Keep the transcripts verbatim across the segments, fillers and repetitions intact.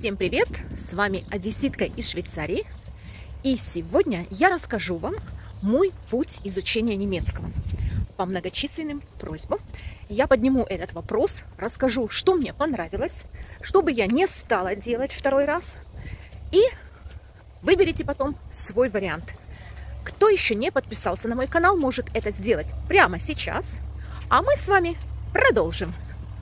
Всем привет! С вами одесситка из Швейцарии. И сегодня я расскажу вам мой путь изучения немецкого. По многочисленным просьбам я подниму этот вопрос, расскажу, что мне понравилось, что бы я не стала делать второй раз. И выберите потом свой вариант. Кто еще не подписался на мой канал, может это сделать прямо сейчас. А мы с вами продолжим.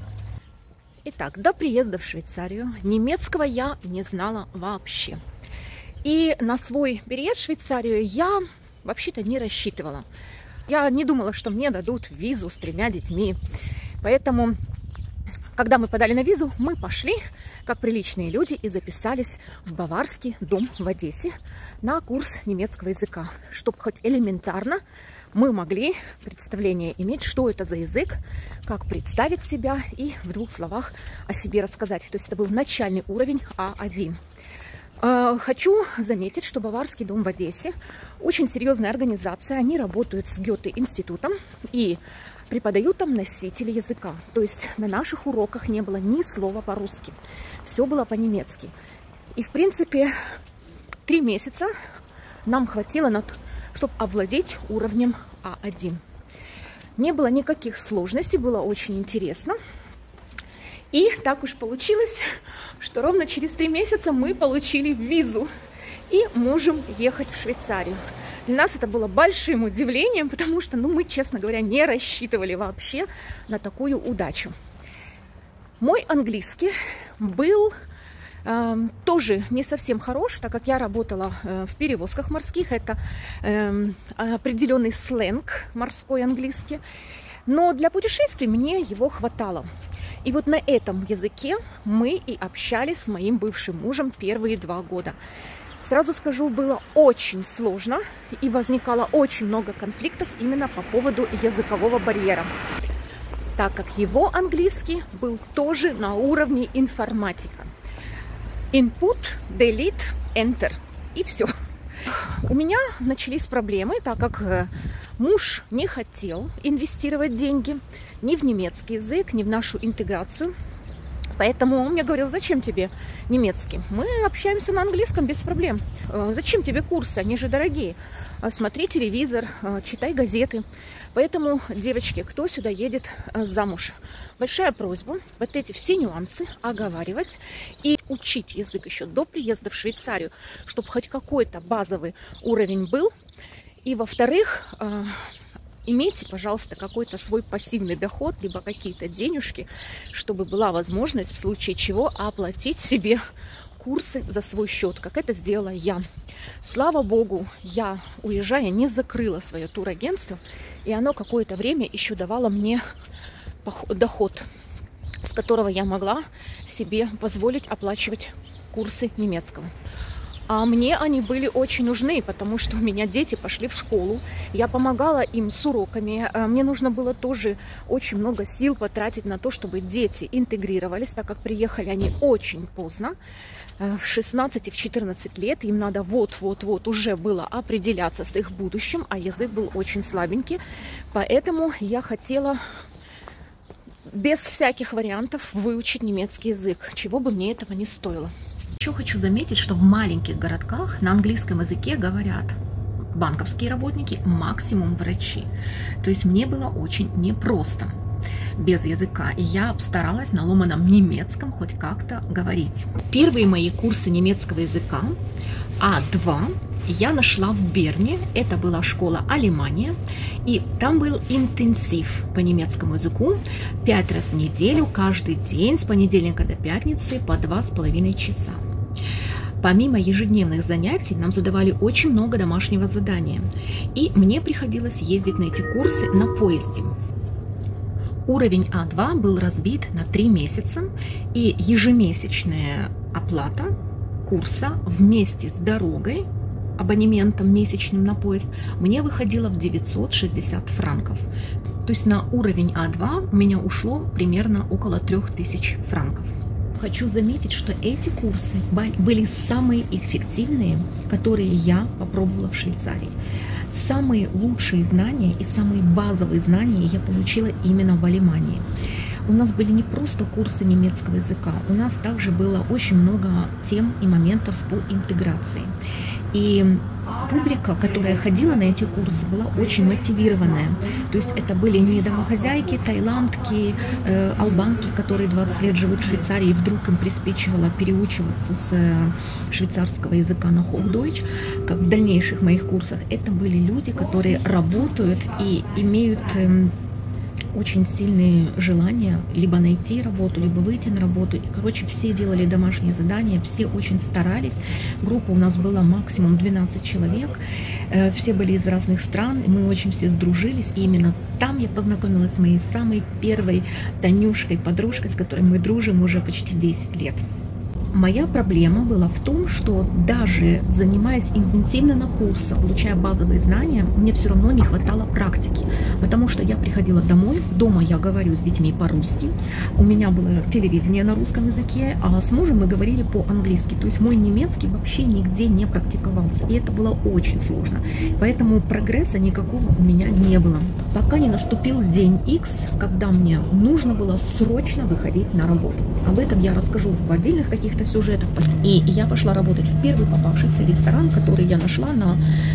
Итак, до приезда в Швейцарию немецкого я не знала вообще. И на свой переезд в Швейцарию я вообще-то не рассчитывала. Я не думала, что мне дадут визу с тремя детьми. Поэтому, когда мы подали на визу, мы пошли, как приличные люди, и записались в Баварский дом в Одессе на курс немецкого языка, чтобы хоть элементарно мы могли представление иметь, что это за язык, как представить себя и в двух словах о себе рассказать. То есть это был начальный уровень А один. Хочу заметить, что Баварский дом в Одессе очень серьезная организация. Они работают с Гёте-институтом и преподают там носители языка. То есть на наших уроках не было ни слова по-русски. Все было по-немецки. И в принципе три месяца нам хватило на то, чтобы овладеть уровнем А один. Не было никаких сложностей, было очень интересно. И так уж получилось, что ровно через три месяца мы получили визу и можем ехать в Швейцарию. Для нас это было большим удивлением, потому что, ну, мы, честно говоря, не рассчитывали вообще на такую удачу. Мой английский был э, тоже не совсем хорош, так как я работала э, в перевозках морских. Это э, определенный сленг морской английский. Но для путешествий мне его хватало. И вот на этом языке мы и общались с моим бывшим мужем первые два года. Сразу скажу, было очень сложно и возникало очень много конфликтов именно по поводу языкового барьера, так как его английский был тоже на уровне информатика. Input, delete, enter. И все. У меня начались проблемы, так как муж не хотел инвестировать деньги ни в немецкий язык, ни в нашу интеграцию. Поэтому он мне говорил: зачем тебе немецкий? Мы общаемся на английском без проблем. Зачем тебе курсы? Они же дорогие. Смотри телевизор, читай газеты. Поэтому, девочки, кто сюда едет замуж, большая просьба вот эти все нюансы оговаривать и учить язык еще до приезда в Швейцарию, чтобы хоть какой-то базовый уровень был. И, во-вторых, имейте, пожалуйста, какой-то свой пассивный доход, либо какие-то денежки, чтобы была возможность в случае чего оплатить себе курсы за свой счет, как это сделала я. Слава богу, я, уезжая, не закрыла свое турагентство, и оно какое-то время еще давало мне доход, с которого я могла себе позволить оплачивать курсы немецкого. А мне они были очень нужны, потому что у меня дети пошли в школу, я помогала им с уроками, мне нужно было тоже очень много сил потратить на то, чтобы дети интегрировались, так как приехали они очень поздно, в шестнадцать и в четырнадцать лет, им надо вот-вот-вот уже было определяться с их будущим, а язык был очень слабенький, поэтому я хотела без всяких вариантов выучить немецкий язык, чего бы мне этого не стоило. Еще хочу заметить, что в маленьких городках на английском языке говорят банковские работники, максимум врачи. То есть мне было очень непросто без языка, и я старалась на ломаном немецком хоть как-то говорить. Первые мои курсы немецкого языка А два я нашла в Берне. Это была школа Алемания, и там был интенсив по немецкому языку пять раз в неделю, каждый день с понедельника до пятницы по два с половиной часа. Помимо ежедневных занятий нам задавали очень много домашнего задания, и мне приходилось ездить на эти курсы на поезде. Уровень А два был разбит на три месяца, и ежемесячная оплата курса вместе с дорогой, абонементом месячным на поезд, мне выходила в девятьсот шестьдесят франков. То есть на уровень А два у меня ушло примерно около трёх тысяч франков. Хочу заметить, что эти курсы были самые эффективные, которые я попробовала в Швейцарии. Самые лучшие знания и самые базовые знания я получила именно в Алемании. у нас были не просто курсы немецкого языка, у нас также было очень много тем и моментов по интеграции. И публика, которая ходила на эти курсы, была очень мотивированная. То есть это были не домохозяйки, таиландки, э, албанки, которые двадцать лет живут в Швейцарии, и вдруг им приспичивало переучиваться с швейцарского языка на Hochdeutsch, как в дальнейших моих курсах. Это были люди, которые работают и имеют э, очень сильные желания либо найти работу, либо выйти на работу. И, короче, все делали домашние задания, все очень старались. Группа у нас была максимум двенадцать человек. Все были из разных стран, мы очень все сдружились. И именно там я познакомилась с моей самой первой Танюшкой, подружкой, с которой мы дружим уже почти десять лет. Моя проблема была в том, что даже занимаясь интенсивно на курсах, получая базовые знания, мне все равно не хватало практики, потому что я приходила домой, дома я говорю с детьми по-русски, у меня было телевидение на русском языке, а с мужем мы говорили по-английски, то есть мой немецкий вообще нигде не практиковался, и это было очень сложно, поэтому прогресса никакого у меня не было, пока не наступил день X, когда мне нужно было срочно выходить на работу. Об этом я расскажу в отдельных каких-то сюжетах. И я пошла работать в первый попавшийся ресторан, который я нашла на,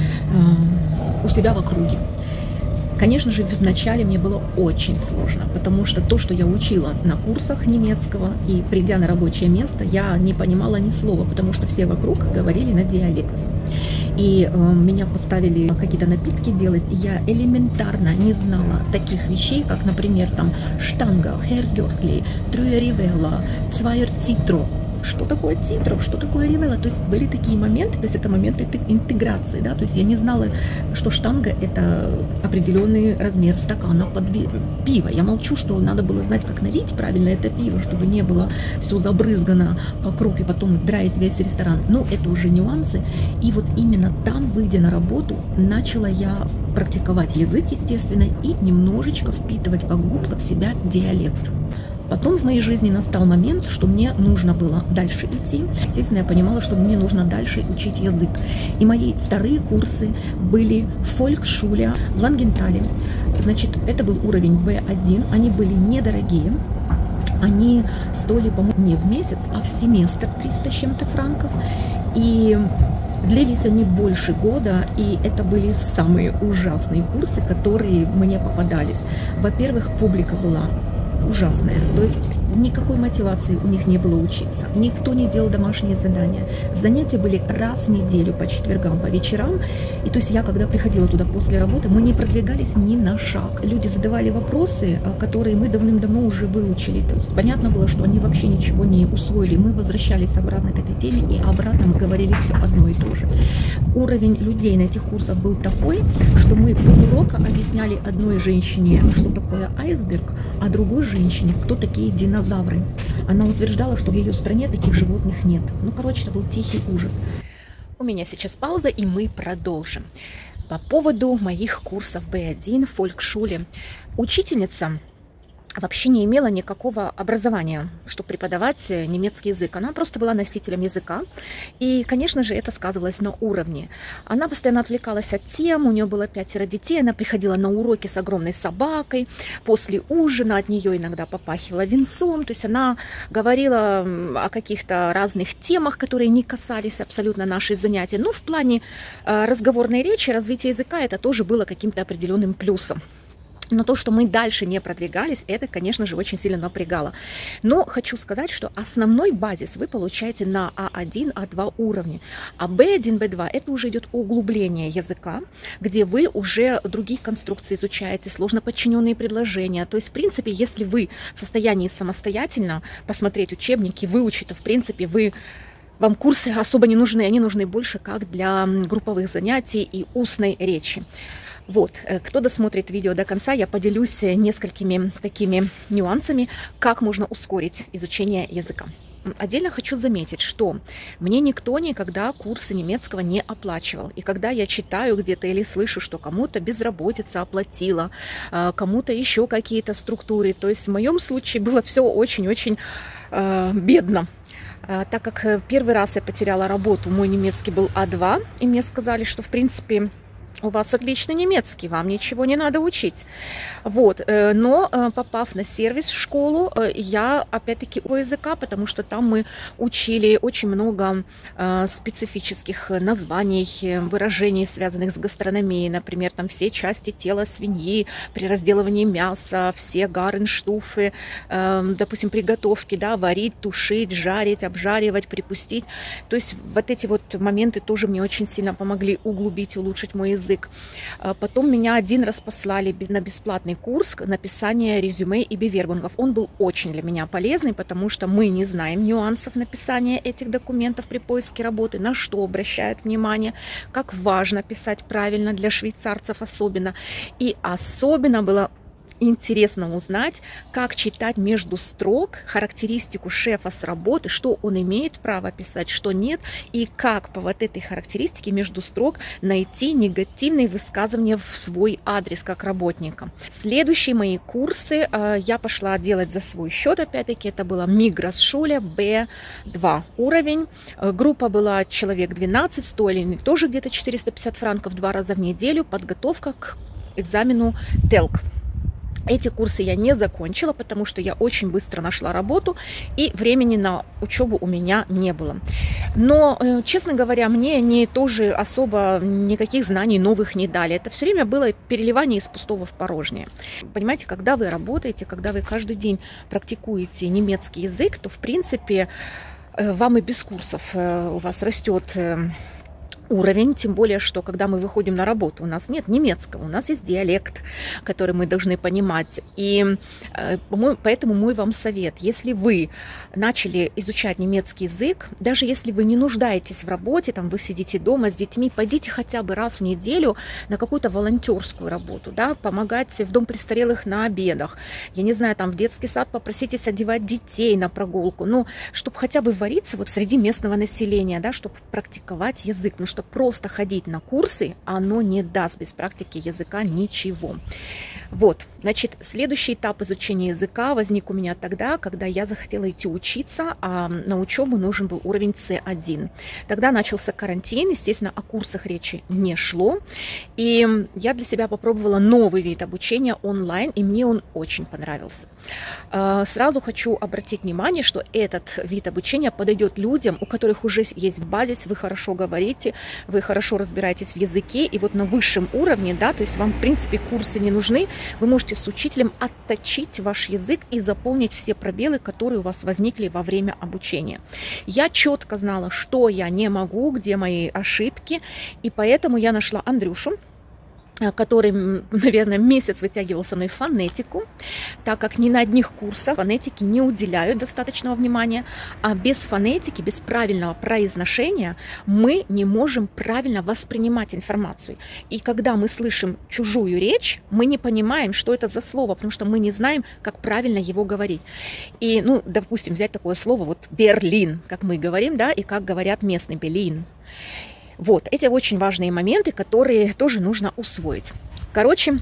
э, у себя в округе. Конечно же, вначале мне было очень сложно, потому что то, что я учила на курсах немецкого, и придя на рабочее место, я не понимала ни слова, потому что все вокруг говорили на диалекте. И э, меня поставили какие-то напитки делать, и я элементарно не знала таких вещей, как, например, там штанга, хергертли, трюя ривелла, цвайер цитро. Что такое титро, что такое ривелла, то есть были такие моменты, то есть это моменты интеграции, да, то есть я не знала, что штанга это определенный размер стакана под пиво, я молчу, что надо было знать, как налить правильно это пиво, чтобы не было все забрызгано вокруг и потом драить весь ресторан, но это уже нюансы, и вот именно там, выйдя на работу, начала я практиковать язык, естественно, и немножечко впитывать как губка в себя диалект. Потом в моей жизни настал момент, что мне нужно было дальше идти. Естественно, я понимала, что мне нужно дальше учить язык. И мои вторые курсы были в Volksschule в Лангентале. Значит, это был уровень бэ один. Они были недорогие. Они стоили, по-моему, не в месяц, а в семестр триста с чем-то франков. И длились они больше года, и это были самые ужасные курсы, которые мне попадались. Во-первых, публика была ужасная, то есть никакой мотивации у них не было учиться, никто не делал домашние задания, занятия были раз в неделю по четвергам, по вечерам, и то есть я, когда приходила туда после работы, мы не продвигались ни на шаг, люди задавали вопросы, которые мы давным-давно уже выучили, то есть понятно было, что они вообще ничего не усвоили, мы возвращались обратно к этой теме, и обратно мы говорили все одно и то же. Уровень людей на этих курсах был такой, что мы полурока объясняли одной женщине, что такое айсберг, а другой женщине, кто такие динозавры. Она утверждала, что в ее стране таких животных нет. Ну, короче, это был тихий ужас. У меня сейчас пауза, и мы продолжим. По поводу моих курсов бэ один в Volksschule. Учительница вообще не имела никакого образования, чтобы преподавать немецкий язык. Она просто была носителем языка. И, конечно же, это сказывалось на уровне. Она постоянно отвлекалась от тем, у нее было пятеро детей, она приходила на уроки с огромной собакой. После ужина от нее иногда попахивало винцом. То есть она говорила о каких-то разных темах, которые не касались абсолютно нашей занятия. Но в плане разговорной речи, развития языка это тоже было каким-то определенным плюсом. Но то, что мы дальше не продвигались, это, конечно же, очень сильно напрягало. Но хочу сказать, что основной базис вы получаете на а один, а два уровне. А бэ один, бэ два это уже идет углубление языка, где вы уже другие конструкции изучаете, сложно подчиненные предложения. То есть, в принципе, если вы в состоянии самостоятельно посмотреть учебники, выучить, то, в принципе, вы... Вам курсы особо не нужны, они нужны больше как для групповых занятий и устной речи. Вот, кто досмотрит видео до конца, я поделюсь несколькими такими нюансами, как можно ускорить изучение языка. Отдельно хочу заметить, что мне никто никогда курсы немецкого не оплачивал. И когда я читаю где-то или слышу, что кому-то безработица оплатила, кому-то еще какие-то структуры, то есть в моем случае было все очень-очень э, бедно. Так как первый раз я потеряла работу, мой немецкий был а два, и мне сказали, что в принципе у вас отличный немецкий, вам ничего не надо учить. Вот. Но попав на сервис в школу, я опять-таки у языка, потому что там мы учили очень много специфических названий, выражений, связанных с гастрономией. Например, там все части тела свиньи при разделывании мяса, все гарнштуфы, допустим, приготовки, да, варить, тушить, жарить, обжаривать, припустить. То есть вот эти вот моменты тоже мне очень сильно помогли углубить, улучшить мой язык. Потом меня один раз послали на бесплатный курс написания резюме и бивербунгов. Он был очень для меня полезный, потому что мы не знаем нюансов написания этих документов при поиске работы, на что обращают внимание, как важно писать правильно для швейцарцев особенно. И особенно было интересно узнать, как читать между строк характеристику шефа с работы, что он имеет право писать, что нет, и как по вот этой характеристике между строк найти негативные высказывания в свой адрес как работника. Следующие мои курсы э, я пошла делать за свой счет, опять-таки, это была Мигросшуле бэ два уровень. Э, группа была человек двенадцать, стоили тоже где-то четыреста пятьдесят франков два раза в неделю, подготовка к экзамену ТЭЛК. Эти курсы я не закончила, потому что я очень быстро нашла работу, и времени на учебу у меня не было. Но, честно говоря, мне они тоже особо никаких знаний новых не дали. Это все время было переливание из пустого в порожнее. Понимаете, когда вы работаете, когда вы каждый день практикуете немецкий язык, то, в принципе, вам и без курсов у вас растет уровень, тем более, что когда мы выходим на работу, у нас нет немецкого, у нас есть диалект, который мы должны понимать. И э, поэтому мой вам совет, если вы начали изучать немецкий язык, даже если вы не нуждаетесь в работе, там вы сидите дома с детьми, пойдите хотя бы раз в неделю на какую-то волонтерскую работу, да, помогать в дом престарелых на обедах, я не знаю, там в детский сад попроситесь одевать детей на прогулку, ну, чтобы хотя бы вариться вот среди местного населения, да, чтобы практиковать язык, ну, что просто ходить на курсы, оно не даст без практики языка ничего. Вот, значит, следующий этап изучения языка возник у меня тогда, когда я захотела идти учиться, а на учебу нужен был уровень С один. Тогда начался карантин, естественно, о курсах речи не шло, и я для себя попробовала новый вид обучения онлайн, и мне он очень понравился. Сразу хочу обратить внимание, что этот вид обучения подойдет людям, у которых уже есть базис, вы хорошо говорите, вы хорошо разбираетесь в языке, и вот на высшем уровне, да, то есть вам, в принципе, курсы не нужны, вы можете с учителем отточить ваш язык и заполнить все пробелы, которые у вас возникли во время обучения. Я четко знала, что я не могу, где мои ошибки, и поэтому я нашла Андрюшу, который, наверное, месяц вытягивал со мной фонетику, так как ни на одних курсах фонетики не уделяют достаточного внимания, а без фонетики, без правильного произношения мы не можем правильно воспринимать информацию. И когда мы слышим чужую речь, мы не понимаем, что это за слово, потому что мы не знаем, как правильно его говорить. И, ну, допустим, взять такое слово, вот Берлин, как мы говорим, да, и как говорят местные, Берлин. Вот, эти очень важные моменты, которые тоже нужно усвоить. Короче,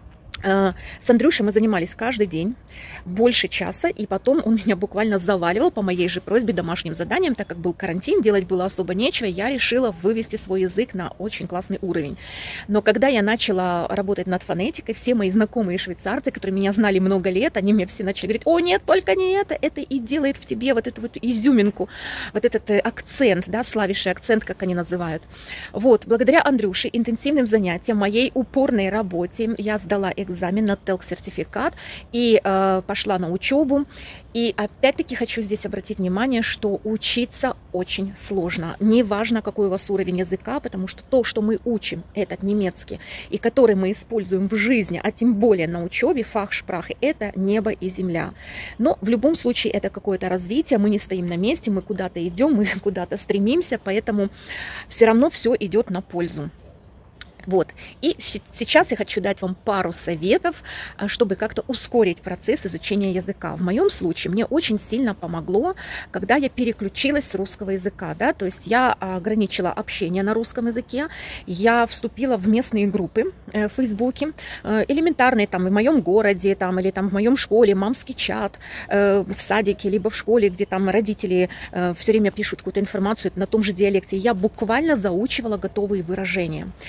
с Андрюшей мы занимались каждый день, больше часа, и потом он меня буквально заваливал по моей же просьбе домашним заданием, так как был карантин, делать было особо нечего, я решила вывести свой язык на очень классный уровень. Но когда я начала работать над фонетикой, все мои знакомые швейцарцы, которые меня знали много лет, они мне все начали говорить: о нет, только не это, это и делает в тебе вот эту вот изюминку, вот этот акцент, да, славиший акцент, как они называют. Вот, благодаря Андрюше, интенсивным занятиям, моей упорной работе, я сдала экзамен экзамен на ТЭЛК-сертификат и э, пошла на учебу. И опять-таки хочу здесь обратить внимание, что учиться очень сложно. Неважно, какой у вас уровень языка, потому что то, что мы учим, этот немецкий, и который мы используем в жизни, а тем более на учебе, фахшпрахе, это небо и земля. Но в любом случае это какое-то развитие, мы не стоим на месте, мы куда-то идем, мы куда-то стремимся, поэтому все равно все идет на пользу. Вот. И сейчас я хочу дать вам пару советов, чтобы как-то ускорить процесс изучения языка. В моем случае мне очень сильно помогло, когда я переключилась с русского языка. Да? То есть я ограничила общение на русском языке, я вступила в местные группы в Фейсбуке, элементарные там в моем городе там, или там в моем школе, мамский чат в садике, либо в школе, где там родители все время пишут какую-то информацию на том же диалекте. Я буквально заучивала готовые выражения.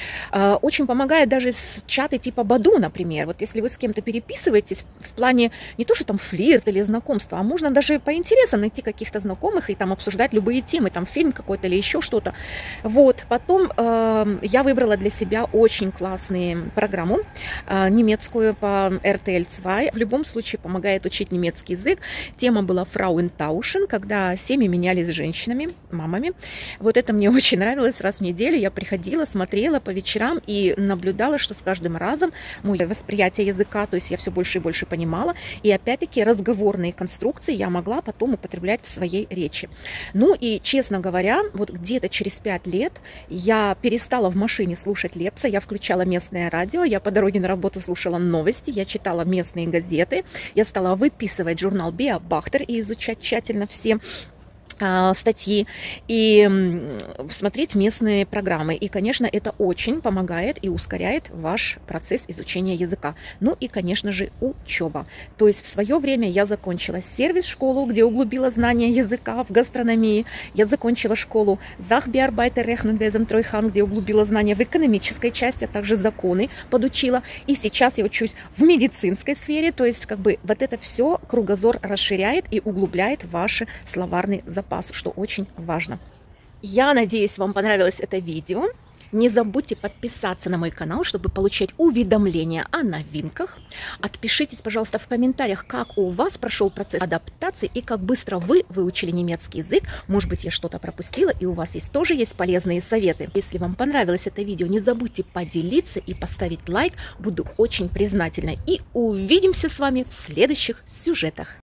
Очень помогает даже с чаты типа Баду, например. Вот если вы с кем-то переписываетесь в плане не то, что там флирт или знакомство, а можно даже по интересам найти каких-то знакомых и там обсуждать любые темы, там фильм какой-то или еще что-то. Вот, потом э, я выбрала для себя очень классную программу э, немецкую по эр тэ эл два. В любом случае помогает учить немецкий язык. Тема была Frauentauschen, когда семьи менялись с женщинами, мамами. Вот это мне очень нравилось. Раз в неделю я приходила, смотрела по вечерам и наблюдала, что с каждым разом мое восприятие языка, то есть я все больше и больше понимала. И опять-таки разговорные конструкции я могла потом употреблять в своей речи. Ну и, честно говоря, вот где-то через пять лет я перестала в машине слушать Лепса, я включала местное радио, я по дороге на работу слушала новости, я читала местные газеты, я стала выписывать журнал Beobachter и изучать тщательно все статьи и смотреть местные программы. И, конечно, это очень помогает и ускоряет ваш процесс изучения языка. Ну и, конечно же, учеба. То есть в свое время я закончила сервис-школу, где углубила знания языка в гастрономии. Я закончила школу Sachbearbeiter Rechnungswesen Treuhand, где углубила знания в экономической части, а также законы подучила. И сейчас я учусь в медицинской сфере. То есть как бы вот это все кругозор расширяет и углубляет ваш словарный запас, что очень важно. Я надеюсь, вам понравилось это видео. Не забудьте подписаться на мой канал, чтобы получать уведомления о новинках. Отпишитесь, пожалуйста, в комментариях, как у вас прошел процесс адаптации и как быстро вы выучили немецкий язык. Может быть, я что-то пропустила, и у вас есть тоже есть полезные советы. Если вам понравилось это видео, не забудьте поделиться и поставить лайк. Буду очень признательна. И увидимся с вами в следующих сюжетах.